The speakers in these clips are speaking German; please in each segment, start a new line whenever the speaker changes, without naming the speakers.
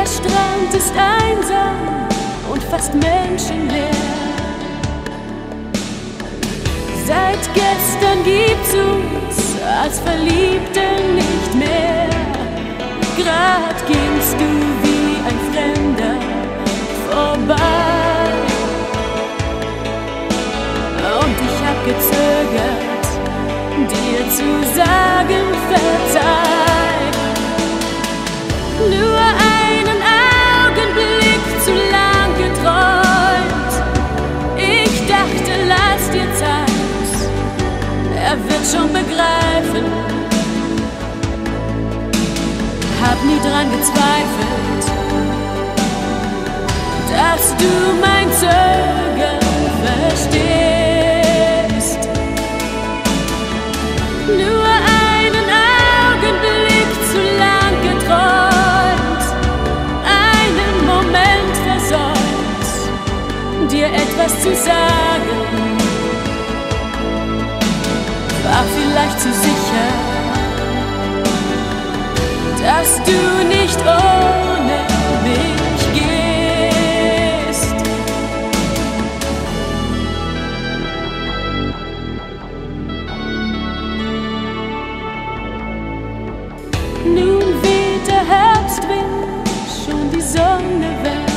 Strand ist einsam und fast menschenleer. Seit gestern gibt's uns als Verliebte nicht mehr. Grad gingst du wie ein Fremder vorbei und ich hab gezögert, dir zu sagen, verzeih. Nur einen Augenblick zu lang geträumt. Ich dachte, lass dir Zeit, er wird schon begreifen. Hab nie dran gezweifelt, dass du mein Zögern verstehst. Nur einen Augenblick zu lang geträumt, einen Moment versäumt, dir etwas zu sagen. War vielleicht zu sicher, dass du nicht ohne mich gehst. Nun weht der Herbstwind schon die Sonne weg.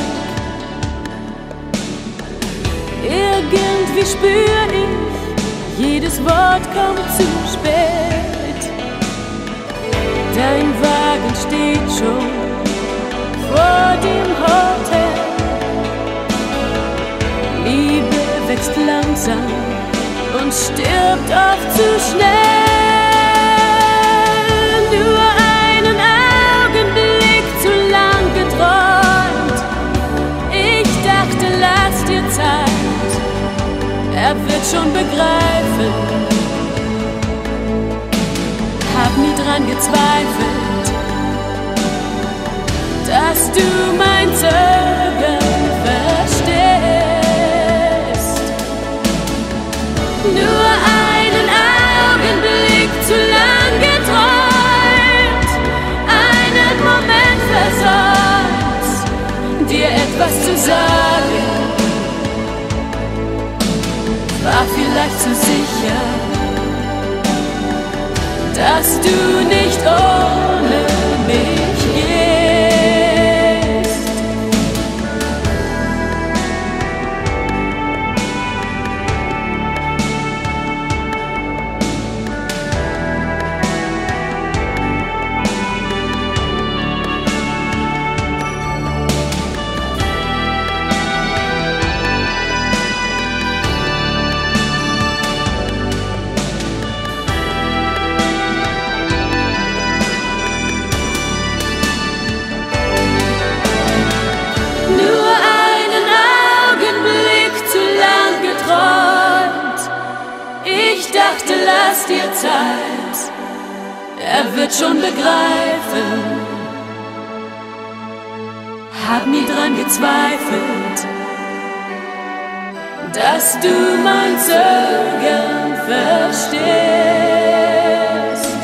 Irgendwie spür ich, jedes Wort kommt zu spät. Dein Wagen steht schon vor dem Hotel. Liebe wächst langsam und stirbt oft zu schnell. Nur einen Augenblick zu lang geträumt. Ich dachte, lass dir Zeit, er wird schon begreifen. Hab nie dran gezweifelt, dass du mein Zögern verstehst. Nur einen Augenblick zu lang geträumt, einen Moment versäumt, dir etwas zu sagen. War vielleicht zu sicher, dass du nicht ohne mich gehst. Ich dachte, lass dir Zeit, er wird schon begreifen. Hab nie dran gezweifelt, dass du mein Zögern verstehst.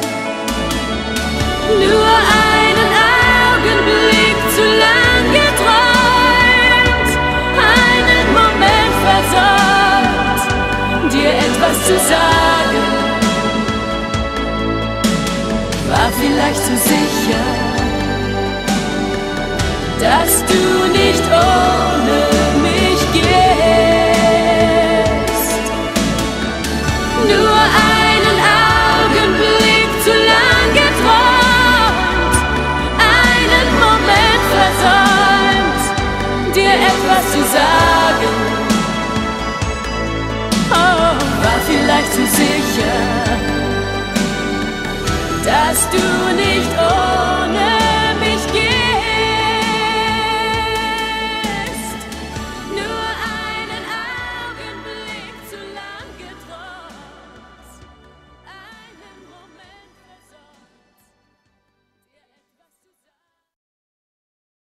Nur einen Augenblick zu lang geträumt, einen Moment versäumt, dir etwas zu sagen. War vielleicht zu sicher, dass du nicht ohne mich gehst. Nur einen Augenblick zu lang geträumt, einen Moment versäumt, dir etwas zu sagen. Oh, war vielleicht zu sicher, dass du nicht